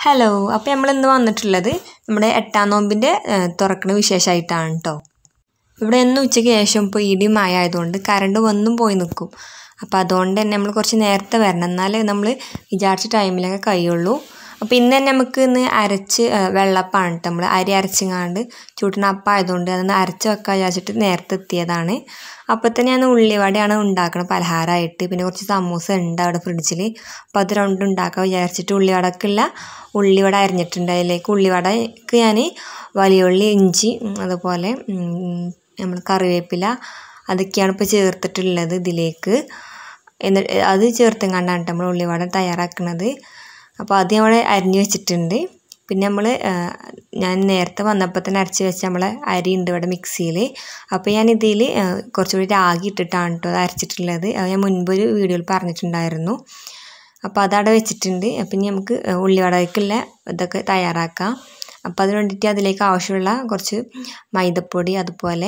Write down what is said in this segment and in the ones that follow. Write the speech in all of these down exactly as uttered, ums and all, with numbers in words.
Hello, അപ്പോൾ നമ്മൾ ഇന്ന് വന്നിട്ടുള്ളത് നമ്മുടെ എട്ടാം നോമ്പിൻ്റെ തുറക്കണ വിശേഷമായിട്ടാണ് കേട്ടോ. ഇവിടെ എന്നും ഉച്ചയ്ക്ക് ശേഷം ഇപ്പോൾ ഇടിയും മഴ ആയതുകൊണ്ട് കറണ്ട് വന്നും പോയി നിൽക്കും. അപ്പോൾ അതുകൊണ്ട് തന്നെ നമ്മൾ കുറച്ച് നേരത്തെ വരണം, എന്നാലേ നമ്മൾ വിചാരിച്ച ടൈമിലൊക്കെ കഴിയുള്ളൂ. അപ്പോൾ ഇന്ന് തന്നെ നമുക്ക് ഇന്ന് അരച്ച് വെള്ളപ്പമാണ് കേട്ടോ. നമ്മൾ അരി അരച്ചിങ്ങാണ്ട് ചൂട്ടിന് അപ്പം ആയതുകൊണ്ട് അതൊന്ന് അരച്ച് വെക്കാൻ വിചാരിച്ചിട്ട് നേരത്തെ എത്തിയതാണ്. അപ്പോൾ തന്നെ ഞാൻ ഉള്ളിവടയാണ് ഉണ്ടാക്കണം പലഹാരമായിട്ട്. പിന്നെ കുറച്ച് സമൂസ ഉണ്ട് അവിടെ ഫ്രിഡ്ജിൽ. അപ്പോൾ അത് രണ്ടും ഉണ്ടാക്കാൻ വിചാരിച്ചിട്ട് ഉള്ളിവടക്കുള്ള ഉള്ളിവട അരിഞ്ഞിട്ടുണ്ട്. അതിലേക്ക് ഉള്ളിവടക്ക് ഞാൻ വലിയ ഉള്ളി, ഇഞ്ചി, അതുപോലെ നമ്മൾ കറിവേപ്പില അതൊക്കെയാണ് ഇപ്പോൾ ചേർത്തിട്ടുള്ളത് ഇതിലേക്ക്. എന്നിട്ട് അത് ചേർത്തും കണ്ടാണ് നമ്മൾ ഉള്ളിവട തയ്യാറാക്കുന്നത്. അപ്പോൾ അത് നമ്മൾ അരിഞ്ഞ് വെച്ചിട്ടുണ്ട്. പിന്നെ നമ്മൾ ഞാൻ നേരത്തെ വന്നപ്പോൾ തന്നെ അരച്ച് വെച്ച നമ്മളെ അരി ഉണ്ട് ഇവിടെ മിക്സിയിൽ. അപ്പോൾ ഞാൻ ഇതിൽ കുറച്ചുകൂടി രാഗി ഇട്ടിട്ടാണ് കേട്ടോ അത് അരച്ചിട്ടുള്ളത്. അത് ഞാൻ മുൻപൊരു വീഡിയോയിൽ പറഞ്ഞിട്ടുണ്ടായിരുന്നു. അപ്പോൾ അതവിടെ വെച്ചിട്ടുണ്ട്. അപ്പം ഇനി നമുക്ക് ഉള്ളിവടക്കുള്ള ഇതൊക്കെ തയ്യാറാക്കാം. അപ്പോൾ അതിന് വേണ്ടിയിട്ട് അതിലേക്ക് ആവശ്യമുള്ള കുറച്ച് മൈദപ്പൊടി, അതുപോലെ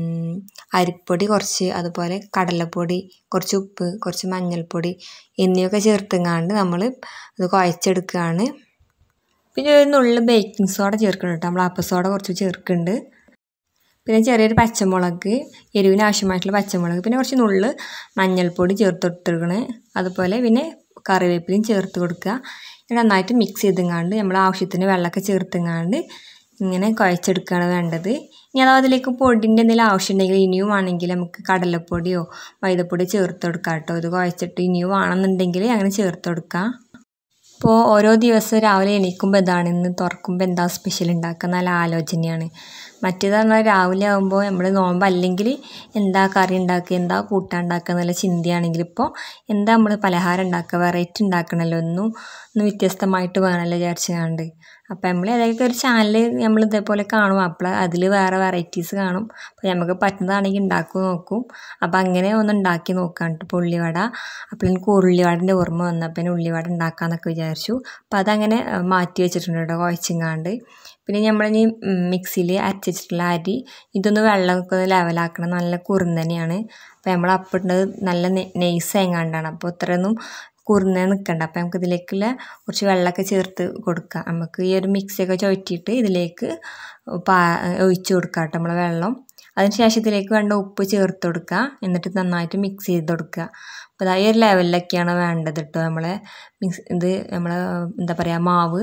അരിപ്പൊടി കുറച്ച്, അതുപോലെ കടലപ്പൊടി, കുറച്ച് ഉപ്പ്, കുറച്ച് മഞ്ഞൾപ്പൊടി എന്നിവയൊക്കെ ചേർത്തുങ്ങാണ്ട് നമ്മൾ അത് കുഴച്ചെടുക്കുകയാണ്. പിന്നെ ഒരു നുള്ളു ബേക്കിംഗ് സോഡ ചേർക്കുന്നുണ്ട് കേട്ടോ. നമ്മൾ അപ്പ സോഡ കുറച്ച് ചേർക്കുന്നുണ്ട്. പിന്നെ ചെറിയൊരു പച്ചമുളക്, എരിവിന് ആവശ്യമായിട്ടുള്ള പച്ചമുളക്, പിന്നെ കുറച്ച് നുള്ളു മഞ്ഞൾപ്പൊടി ചേർത്ത് കൊടുത്തിരിക്കണേ. അതുപോലെ പിന്നെ കറിവേപ്പിലയും ചേർത്ത് കൊടുക്കുക. നന്നായിട്ട് മിക്സ് ചെയ്തെങ്ങാണ്ട് നമ്മൾ ആവശ്യത്തിന് വെള്ളമൊക്കെ ചേർത്തുങ്ങാണ്ട് ഇങ്ങനെ കുഴച്ചെടുക്കുകയാണ് വേണ്ടത്. ഇനി അഥവാ അതിലേക്ക് പൊടിൻ്റെ എന്തെങ്കിലും ആവശ്യമുണ്ടെങ്കിൽ ഇനിയും ആണെങ്കിൽ നമുക്ക് കടലപ്പൊടിയോ മൈദപ്പൊടിയോ ചേർത്ത് കൊടുക്കാം കേട്ടോ. ഇത് കുഴച്ചിട്ട് ഇനിയും ആണെന്നുണ്ടെങ്കിൽ അങ്ങനെ ചേർത്ത് കൊടുക്കാം. ഇപ്പോൾ ഓരോ ദിവസം രാവിലെ എണീക്കുമ്പോൾ ഇതാണ്, ഇന്ന് തുറക്കുമ്പോൾ എന്താ സ്പെഷ്യൽ ഉണ്ടാക്കുക നല്ല ആലോചനയാണ്. മറ്റേത് പറഞ്ഞാൽ രാവിലെ ആകുമ്പോൾ നമ്മൾ നോമ്പല്ലെങ്കിൽ എന്താ കറി ഉണ്ടാക്കുക, എന്താ കൂട്ടാൻ ഉണ്ടാക്കുക എന്നുള്ള ചിന്തയാണെങ്കിൽ ഇപ്പോൾ എന്താ നമ്മൾ പലഹാരം ഉണ്ടാക്കുക, വെറൈറ്റി ഉണ്ടാക്കണമല്ലോ, ഒന്നും ഒന്ന് വ്യത്യസ്തമായിട്ട് വേണമല്ലോ വിചാരിച്ചുകൊണ്ട്. അപ്പോൾ നമ്മൾ ഏതൊക്കെ ഒരു ചാനൽ നമ്മൾ ഇതേപോലെ കാണും, അപ്പോൾ അതിൽ വേറെ വെറൈറ്റീസ് കാണും. അപ്പോൾ നമുക്ക് പറ്റുന്നതാണെങ്കിൽ ഉണ്ടാക്കി നോക്കും. അപ്പോൾ അങ്ങനെ ഒന്ന് ഉണ്ടാക്കി നോക്കാം കേട്ടോ. ഇപ്പോൾ ഉള്ളിവട, അപ്പോൾ എനിക്ക് ഉള്ളിവടൻ്റെ ഓർമ്മ വന്നപ്പോൾ ഉള്ളിവട ഉണ്ടാക്കാമെന്നൊക്കെ വിചാരിച്ചു. അപ്പോൾ അതങ്ങനെ മാറ്റി വെച്ചിട്ടുണ്ട് കേട്ടോ കുഴച്ചിങ്ങാണ്ട്. പിന്നെ നമ്മളിനി മിക്സിയിൽ അരച്ച് വെച്ചിട്ടുള്ള അരി ഇതൊന്ന് വെള്ളമൊക്കെ ഒന്ന് ലെവലാക്കണം. നല്ല കുറുന്നനെയാണ്. അപ്പോൾ നമ്മൾ അപ്പിട്ടത് നല്ല നെയ്സ് എങ്ങാണ്ടാണ്. അപ്പോൾ ഇത്രയൊന്നും കുറുന്നേ നിൽക്കണ്ട. അപ്പോൾ നമുക്ക് ഇതിലേക്കുള്ള കുറച്ച് വെള്ളമൊക്കെ ചേർത്ത് കൊടുക്കാം. നമുക്ക് ഈ ഒരു മിക്സിയൊക്കെ ചുഴറ്റിയിട്ട് ഇതിലേക്ക് പാ ഒഴിച്ച് കൊടുക്കാം കേട്ടോ നമ്മൾ വെള്ളം. അതിന് ശേഷം ഇതിലേക്ക് വേണ്ട ഉപ്പ് ചേർത്ത് കൊടുക്കുക. എന്നിട്ട് നന്നായിട്ട് മിക്സ് ചെയ്ത് കൊടുക്കുക. അപ്പോൾ അതായത് ഈ ഒരു ലെവലിലൊക്കെയാണ് വേണ്ടത് കേട്ടോ. നമ്മളെ മിക്സ് ഇത് നമ്മൾ എന്താ പറയുക മാവ്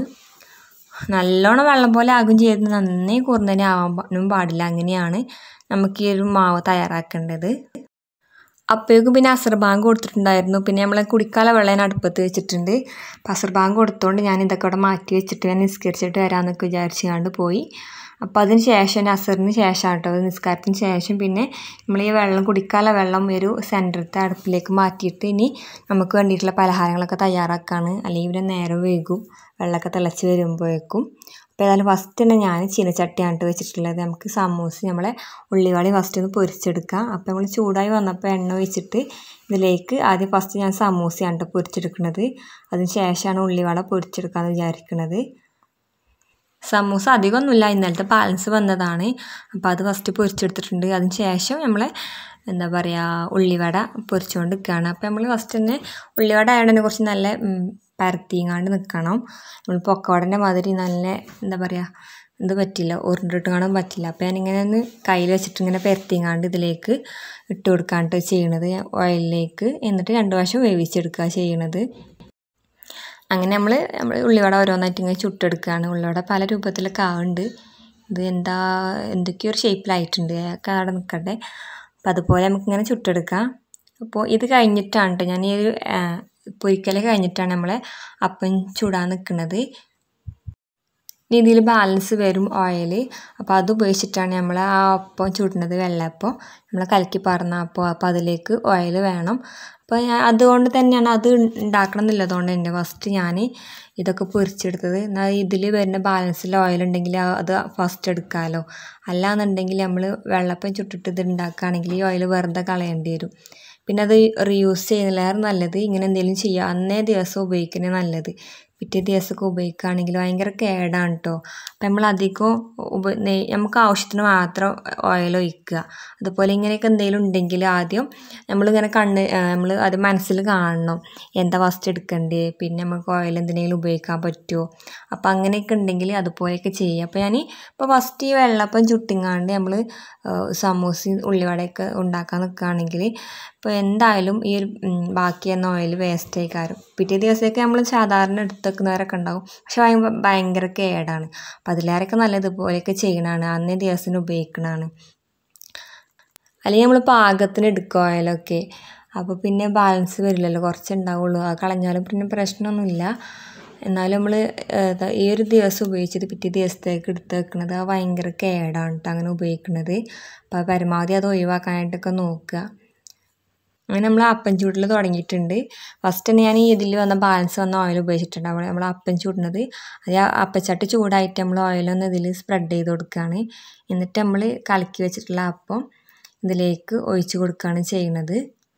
നല്ലോണം വെള്ളം പോലെ ആകും ചെയ്ത് നന്നായി കുറുന്നനെ ആവാനും പാടില്ല. അങ്ങനെയാണ് നമുക്ക് ഈ ഒരു മാവ് തയ്യാറാക്കേണ്ടത്. അപ്പോഴേക്കും പിന്നെ അസർ ബാങ്ക് കൊടുത്തിട്ടുണ്ടായിരുന്നു. പിന്നെ നമ്മൾ കുടിക്കാല വെള്ളം ഞാൻ അടുപ്പത്ത് വെച്ചിട്ടുണ്ട്. അപ്പോൾ അസർ ബാങ്ക് കൊടുത്തുകൊണ്ട് ഞാൻ ഇതൊക്കെ അവിടെ മാറ്റി വെച്ചിട്ട് ഞാൻ നിസ്കരിച്ചിട്ട് വരാമെന്നൊക്കെ വിചാരിച്ചുകൊണ്ട് പോയി. അപ്പോൾ അതിന് ശേഷം അസറിന് ശേഷം കേട്ടോ നിസ്കാരത്തിന് ശേഷം പിന്നെ നമ്മൾ ഈ വെള്ളം കുടിക്കാല വെള്ളം ഒരു സെൻറ്ററത്തെ അടുപ്പിലേക്ക് മാറ്റിയിട്ട് ഇനി നമുക്ക് വേണ്ടിയിട്ടുള്ള പലഹാരങ്ങളൊക്കെ തയ്യാറാക്കാണ്. അല്ലെങ്കിൽ ഇവിടെ നേരം വൈകും വെള്ളമൊക്കെ തിളച്ച് വരുമ്പോഴേക്കും. അപ്പോൾ ഏതായാലും ഫസ്റ്റ് തന്നെ ഞാൻ ചീനച്ചട്ടിയാണ് വെച്ചിട്ടുള്ളത്. നമുക്ക് സമൂസ നമ്മളെ ഉള്ളിവട ഫസ്റ്റ് ഒന്ന് പൊരിച്ചെടുക്കാം. അപ്പോൾ നമ്മൾ ചൂടായി വന്നപ്പോൾ എണ്ണ ഒഴിച്ചിട്ട് ഇതിലേക്ക് ആദ്യം ഫസ്റ്റ് ഞാൻ സമൂസയാണ് പൊരിച്ചെടുക്കുന്നത്. അതിന് ശേഷമാണ് ഉള്ളിവട പൊരിച്ചെടുക്കാമെന്ന് വിചാരിക്കുന്നത്. സമൂസ അധികമൊന്നുമില്ല, ഇന്നലത്തെ ബാലൻസ് വന്നതാണ്. അപ്പോൾ അത് ഫസ്റ്റ് പൊരിച്ചെടുത്തിട്ടുണ്ട്. അതിന് ശേഷം നമ്മൾ എന്താ പറയുക ഉള്ളിവട പൊരിച്ചുകൊണ്ട് നിൽക്കുകയാണ്. അപ്പോൾ നമ്മൾ ഫസ്റ്റ് തന്നെ ഉള്ളിവട ആയതുകൊണ്ട് തന്നെ കുറച്ച് നല്ല പരത്തിങ്ങാണ്ട് നിൽക്കണം. നമ്മൾ പൊക്കവടൻ്റെ മാതിരി നല്ല എന്താ പറയുക ഇത് പറ്റില്ല, ഉരുണ്ടിട്ട് കാണാൻ പറ്റില്ല. അപ്പോൾ ഞാനിങ്ങനെ ഒന്ന് കയ്യിൽ വെച്ചിട്ട് ഇങ്ങനെ പരത്തിങ്ങാണ്ട് ഇതിലേക്ക് ഇട്ട് കൊടുക്കാണ്ട് ചെയ്യണത് ഓയിലിലേക്ക്. എന്നിട്ട് രണ്ട് പ്രാവശ്യം വേവിച്ചെടുക്കുക ചെയ്യണത്. അങ്ങനെ നമ്മൾ നമ്മൾ ഉള്ളിവട ഓരോന്നായിട്ട് ഇങ്ങനെ ചുട്ടെടുക്കുകയാണ്. ഉള്ളിവട പല രൂപത്തിലൊക്കെ ആവുന്നുണ്ട്. ഇത് എന്താ എന്തൊക്കെയോ ഒരു ഷേപ്പിലായിട്ടുണ്ട്, ഒക്കെ അവിടെ നിൽക്കട്ടെ. അപ്പോൾ അതുപോലെ നമുക്കിങ്ങനെ ചുട്ടെടുക്കാം. അപ്പോൾ ഇത് കഴിഞ്ഞിട്ടാണ് കേട്ടോ ഞാൻ ഈ ഒരു പൊരിക്കൽ കഴിഞ്ഞിട്ടാണ് നമ്മളെ അപ്പം ചൂടാൻ നിൽക്കുന്നത്. ഇനി ഇതിൽ ബാലൻസ് വരും ഓയിൽ. അപ്പോൾ അത് ഉപയോഗിച്ചിട്ടാണ് നമ്മൾ ആ അപ്പം ചുടുന്നത്, വെള്ളപ്പം നമ്മൾ കലക്കി പാർന്ന അപ്പം. അപ്പോൾ അതിലേക്ക് ഓയിൽ വേണം. അപ്പോൾ ഞാൻ അതുകൊണ്ട് തന്നെയാണ് അത് ഉണ്ടാക്കണം എന്നുള്ളതുകൊണ്ട് തന്നെ ഫസ്റ്റ് ഞാൻ ഇതൊക്കെ പൊരിച്ചെടുത്തത്. എന്നാൽ ഇതിൽ വരുന്ന ബാലൻസിൽ ഓയിൽ ഉണ്ടെങ്കിൽ അത് ഫസ്റ്റ് എടുക്കാമല്ലോ. അല്ലാന്നുണ്ടെങ്കിൽ നമ്മൾ വെള്ളപ്പം ചുട്ടിട്ട് ഇത് ഉണ്ടാക്കുകയാണെങ്കിൽ ഈ ഓയിൽ വെറുതെ കളയേണ്ടി വരും. പിന്നെ അത് റീയൂസ് ചെയ്യുന്നതിലേറെ നല്ലത് ഇങ്ങനെ എന്തെങ്കിലും ചെയ്യുക അന്നേ ദിവസം ഉപയോഗിക്കുന്നത് നല്ലത്. പിറ്റേ ദിവസമൊക്കെ ഉപയോഗിക്കുകയാണെങ്കിൽ ഭയങ്കര കേടാണ് കേട്ടോ. അപ്പം നമ്മൾ അധികം ഉപ നെയ് നമുക്ക് ആവശ്യത്തിന് മാത്രം ഓയിൽ ഒഴിക്കുക. അതുപോലെ ഇങ്ങനെയൊക്കെ എന്തെങ്കിലും ഉണ്ടെങ്കിൽ ആദ്യം നമ്മളിങ്ങനെ കണ്ണ് നമ്മൾ അത് മനസ്സിൽ കാണണം, എന്താ ഫസ്റ്റ് എടുക്കണ്ടേ, പിന്നെ നമുക്ക് ഓയിൽ എന്തിനെങ്കിലും ഉപയോഗിക്കാൻ പറ്റുമോ. അപ്പം അങ്ങനെയൊക്കെ ഉണ്ടെങ്കിൽ അതുപോലെയൊക്കെ ചെയ്യുക. അപ്പോൾ ഞാൻ ഇപ്പോൾ ഫസ്റ്റ് ഈ വെള്ളപ്പം ചുട്ടിങ്ങാണ്ട് നമ്മൾ സമൂസയും ഉള്ളിവടയൊക്കെ ഉണ്ടാക്കാൻ നിൽക്കുകയാണെങ്കിൽ ഇപ്പോൾ എന്തായാലും ഈ ഒരു ബാക്കി എന്ന ഓയിൽ വേസ്റ്റ് ആയി കാരും. പിറ്റേ ദിവസമൊക്കെ നമ്മൾ സാധാരണ എടുത്ത് വെക്കുന്നവരൊക്കെ ഉണ്ടാവും, പക്ഷെ ഭയങ്കര കേടാണ്. അപ്പം അതിലേറെയൊക്കെ നല്ലത് ഇതുപോലെയൊക്കെ ചെയ്യണതാണ്, അന്നേ ദിവസം ഉപയോഗിക്കണതാണ്. അല്ലെങ്കിൽ നമ്മൾ പാകത്തിന് എടുക്കുക ഓയിലൊക്കെ, അപ്പോൾ പിന്നെ ബാലൻസ് വരില്ലല്ലോ, കുറച്ച് ഉണ്ടാവുള്ളൂ. അത് കളഞ്ഞാലും പിന്നെ പ്രശ്നമൊന്നുമില്ല. എന്നാലും നമ്മൾ ഈ ഒരു ദിവസം ഉപയോഗിച്ചത് പിറ്റേ ദിവസത്തേക്ക് എടുത്ത് വെക്കുന്നത് അത് ഭയങ്കര കേടാണ് കേട്ടോ അങ്ങനെ ഉപയോഗിക്കുന്നത്. അപ്പോൾ പരമാവധി അത് ഒഴിവാക്കാനായിട്ടൊക്കെ നോക്കുക. അങ്ങനെ നമ്മൾ അപ്പം ചൂടിൽ തുടങ്ങിയിട്ടുണ്ട്. ഫസ്റ്റ് തന്നെ ഞാൻ ഈ ഇതിൽ വന്ന ബാലൻസ് വന്ന ഓയിൽ ഉപയോഗിച്ചിട്ടുണ്ട്. അവിടെ നമ്മൾ അപ്പം ചൂടുന്നത് അത് ആ അപ്പച്ചട്ടി ചൂടായിട്ട് നമ്മൾ ഓയിലൊന്ന് ഇതിൽ സ്പ്രെഡ് ചെയ്ത് കൊടുക്കുകയാണ്. എന്നിട്ട് നമ്മൾ കലക്കി വെച്ചിട്ടുള്ള അപ്പം ഇതിലേക്ക് ഒഴിച്ച് കൊടുക്കുകയാണ് ചെയ്യുന്നത്.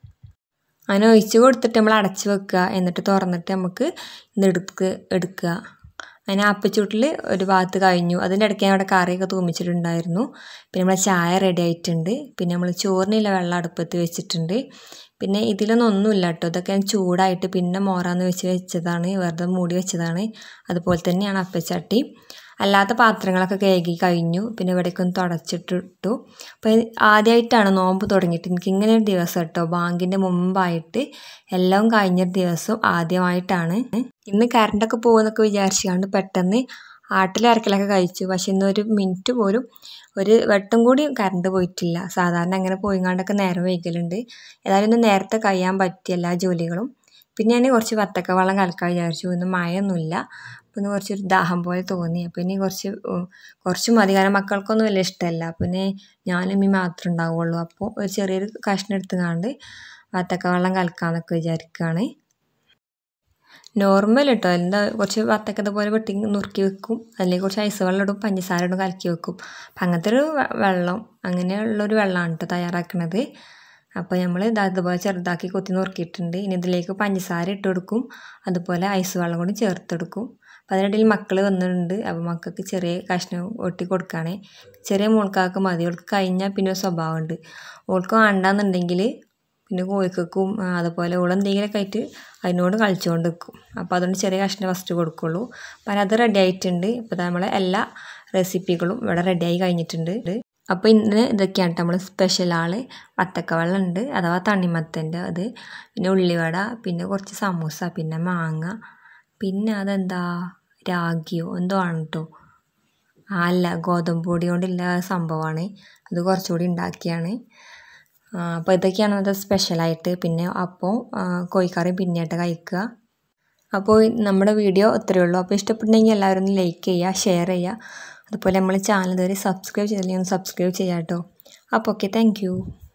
അങ്ങനെ ഒഴിച്ച് കൊടുത്തിട്ട് നമ്മൾ അടച്ച് വെക്കുക. എന്നിട്ട് തുറന്നിട്ട് നമുക്ക് ഇതെടുക്ക് എടുക്കുക. അങ്ങനെ അപ്പച്ചൂട്ടിൽ ഒരു ഭാഗത്ത് കഴിഞ്ഞു. അതിൻ്റെ ഇടയ്ക്ക് ഞാൻ അവിടെ കറിയൊക്കെ തൂമിച്ചിട്ടുണ്ടായിരുന്നു. പിന്നെ നമ്മളെ ചായ റെഡി ആയിട്ടുണ്ട്. പിന്നെ നമ്മൾ ചോറിനുള്ള വെള്ളം അടുപ്പത്ത് വെച്ചിട്ടുണ്ട്. പിന്നെ ഇതിലൊന്നും ഒന്നുമില്ല കേട്ടോ, ഇതൊക്കെ ഞാൻ ചൂടായിട്ട് പിന്നെ മോറാന്ന് വെച്ച് വെച്ചതാണ്, വെറുതെ മൂടി വെച്ചതാണ്. അതുപോലെ തന്നെയാണ് അപ്പച്ചട്ടി. അല്ലാത്ത പാത്രങ്ങളൊക്കെ കഴുകി കഴിഞ്ഞു. പിന്നെ ഇവിടേക്ക് ഒന്ന് തുടച്ചിട്ടിട്ടു. അപ്പോൾ ആദ്യമായിട്ടാണ് നോമ്പ് തുടങ്ങിയിട്ട് എനിക്ക് ഇങ്ങനെ ഒരു ദിവസം കേട്ടോ, ബാങ്കിൻ്റെ മുമ്പായിട്ട് എല്ലാം കഴിഞ്ഞൊരു ദിവസം ആദ്യമായിട്ടാണ്. ഇന്ന് കറണ്ടൊക്കെ പോകുമെന്നൊക്കെ വിചാരിച്ചുകൊണ്ട് പെട്ടെന്ന് ആട്ടിലരക്കലൊക്കെ കഴിച്ചു. പക്ഷെ ഇന്നൊരു മിനിറ്റ് പോലും ഒരു വട്ടം കൂടി കറണ്ട് പോയിട്ടില്ല. സാധാരണ അങ്ങനെ പോയിങ്ങാണ്ടൊക്കെ നേരം വൈകലുണ്ട്. ഏതായാലും ഇന്ന് നേരത്തെ കഴിയാൻ പറ്റിയ എല്ലാ ജോലികളും. പിന്നെ ഞാൻ കുറച്ച് വത്തക്ക വെള്ളം കലക്കാൻ വിചാരിച്ചു. ഇന്ന് മഴയൊന്നുമില്ല, അപ്പോൾ ഇന്ന് കുറച്ചൊരു ദാഹം പോലെ തോന്നി. അപ്പോൾ ഇനി കുറച്ച് കുറച്ച് മതി, കാരണം മക്കൾക്കൊന്നും വലിയ ഇഷ്ടമല്ല. പിന്നെ ഞാനും ഈ മാത്രമേ ഉണ്ടാവുള്ളൂ. അപ്പോൾ ഒരു ചെറിയൊരു കഷ്ണം എടുത്തുകൊണ്ട് വത്തക്ക വെള്ളം കലക്കാമെന്നൊക്കെ വിചാരിക്കുകയാണ്. നോർമൽ കേട്ടോ, എന്താ കുറച്ച് വത്തക്കത്തെ പോലെ വെട്ടി നുറുക്കി വെക്കും, അല്ലെങ്കിൽ കുറച്ച് ഐസ് വെള്ളം ഇടും, പഞ്ചസാര ഇടും, കലക്കി വെക്കും. അപ്പം അങ്ങനത്തെ ഒരു വെള്ളം, അങ്ങനെയുള്ളൊരു വെള്ളമാണ് കേട്ടോ തയ്യാറാക്കുന്നത്. അപ്പോൾ നമ്മൾ ഇത് അതുപോലെ ചെറുതാക്കി കൊത്തി നുറുക്കിയിട്ടുണ്ട്. ഇനി ഇതിലേക്ക് പഞ്ചസാര ഇട്ട് കൊടുക്കും, അതുപോലെ ഐസ് വെള്ളം കൂടി ചേർത്തെടുക്കും. അപ്പോൾ അതിനിടയിൽ മക്കൾ വന്നിട്ടുണ്ട്. അപ്പോൾ മക്കൾക്ക് ചെറിയ കഷ്ണം ഒട്ടി കൊടുക്കുകയാണേ. ചെറിയ മോൾക്കാർക്ക് മതി, ഓൾക്ക് കഴിഞ്ഞാൽ പിന്നെ ഒരു സ്വഭാവമുണ്ട്, ഓൾക്ക് വേണ്ടാന്നുണ്ടെങ്കിൽ പിന്നെ കോഴിക്കും അതുപോലെ ഓൾ എന്തെങ്കിലുമൊക്കെ ആയിട്ട് അതിനോട് കളിച്ചുകൊണ്ട് നിൽക്കും. അപ്പോൾ അതുകൊണ്ട് ചെറിയ കഷ്ണം ഫസ്റ്റ് കൊടുക്കുള്ളൂ. അപ്പം അത് റെഡി ആയിട്ടുണ്ട്. അപ്പോൾ നമ്മളെ എല്ലാ റെസിപ്പികളും ഇവിടെ റെഡിയായി കഴിഞ്ഞിട്ടുണ്ട്. അപ്പോൾ ഇന്ന് ഇതൊക്കെയാണ് നമ്മൾ സ്പെഷ്യൽ ആൾ. വത്തക്ക വെള്ളം ഉണ്ട്, അഥവാ തണ്ണിമത്തൻ്റെ അത്, പിന്നെ ഉള്ളിവട, പിന്നെ കുറച്ച് സമൂസ, പിന്നെ മാങ്ങ, പിന്നെ അതെന്താ രാഗിയോ എന്തോ ആണ് കേട്ടോ, അല്ല ഗോതമ്പ് പൊടി കൊണ്ടുള്ള സംഭവമാണ്, അത് കുറച്ചുകൂടി ഉണ്ടാക്കിയാണ്. അപ്പോൾ ഇതൊക്കെയാണ് അത് സ്പെഷ്യലായിട്ട്. പിന്നെ അപ്പോൾ കോഴിക്കറി പിന്നെയായിട്ട് കഴിക്കുക. അപ്പോൾ നമ്മുടെ വീഡിയോ ഇത്രയേ ഉള്ളൂ. അപ്പോൾ ഇഷ്ടപ്പെട്ടുണ്ടെങ്കിൽ എല്ലാവരും ഒന്ന് ലൈക്ക് ചെയ്യുക, ഷെയർ ചെയ്യുക. അതുപോലെ നമ്മൾ ചാനൽ ഇതുവരെ സബ്സ്ക്രൈബ് ചെയ്തില്ലെങ്കിൽ ഒന്ന് സബ്സ്ക്രൈബ് ചെയ്യാം കേട്ടോ. അപ്പോൾ ഓക്കെ, താങ്ക് യു.